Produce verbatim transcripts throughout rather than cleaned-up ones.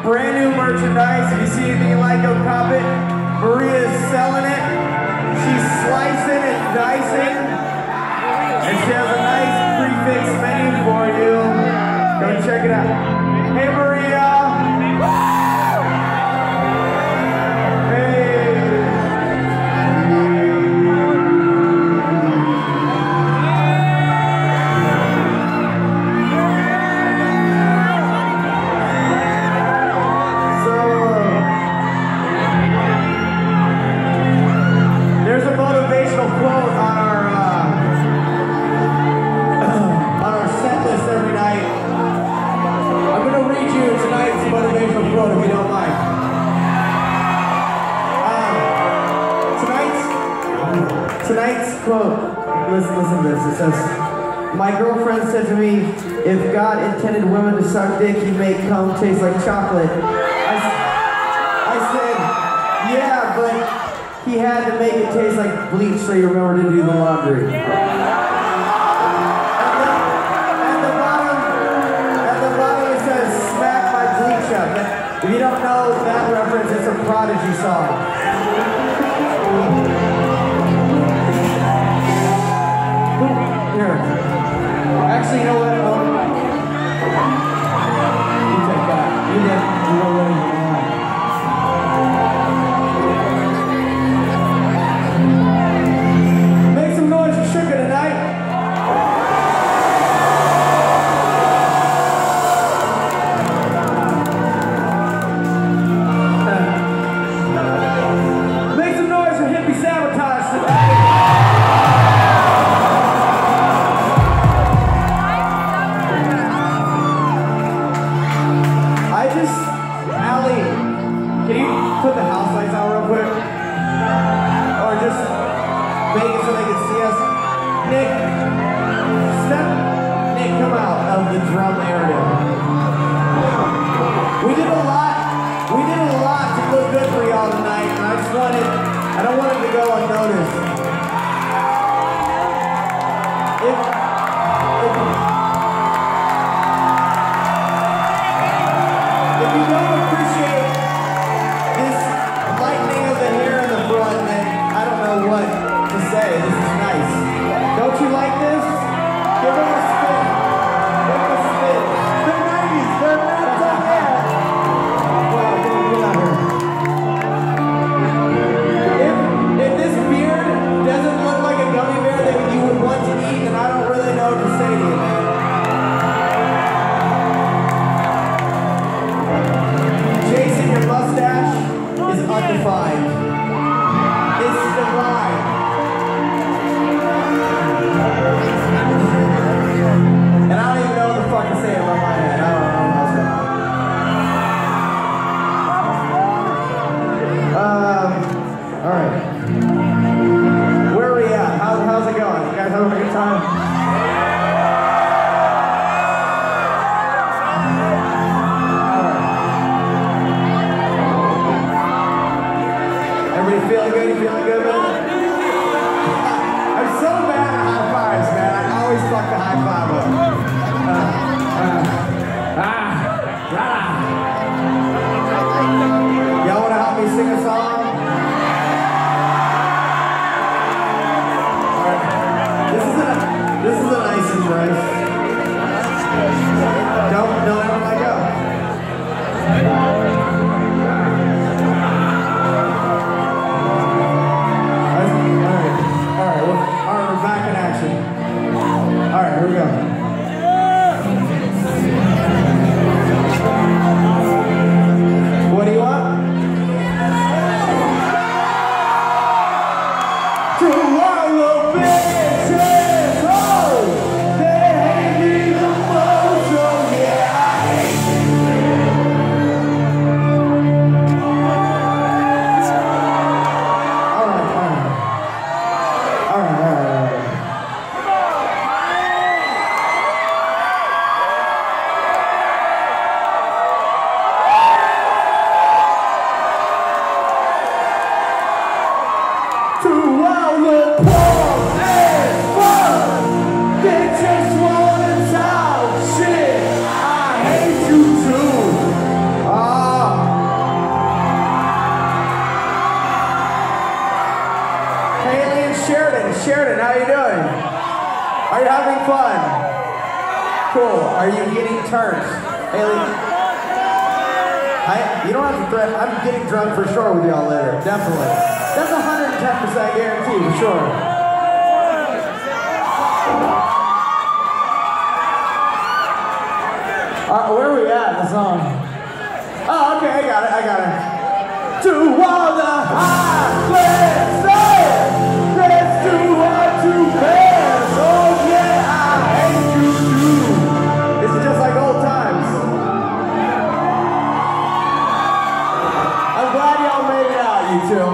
brand new merchandise. If you see anything you like, go cop it. Maria's selling it. She's slicing and dicing. And she has a nice prefix menu for you. Go check it out. Hey, Maria. Tonight's quote, listen, listen to this, it says, my girlfriend said to me, if God intended women to suck dick, he'd make cum taste like chocolate. I, I said, yeah, but he had to make it taste like bleach so you remember to do the laundry. At the, at the bottom, at the bottom it says, smack my bleach up. If you don't know that reference, it's a Prodigy song. Here. Actually, you know what? Um, you take that. You did. You know what? Make some noise for Sugar tonight. you having fun? Cool. Are you getting turned? Haley? I, you don't have to threaten. I'm getting drunk for sure with y'all later. Definitely. That's a one hundred ten percent guarantee for sure. Uh, where are we at in the song? Oh, okay, I got it, I got it. To all the highways, let's do what you can. Oh yeah, I hate you too. This is just like old times. I'm glad y'all made it out, you two.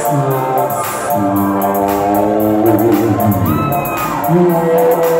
Oh,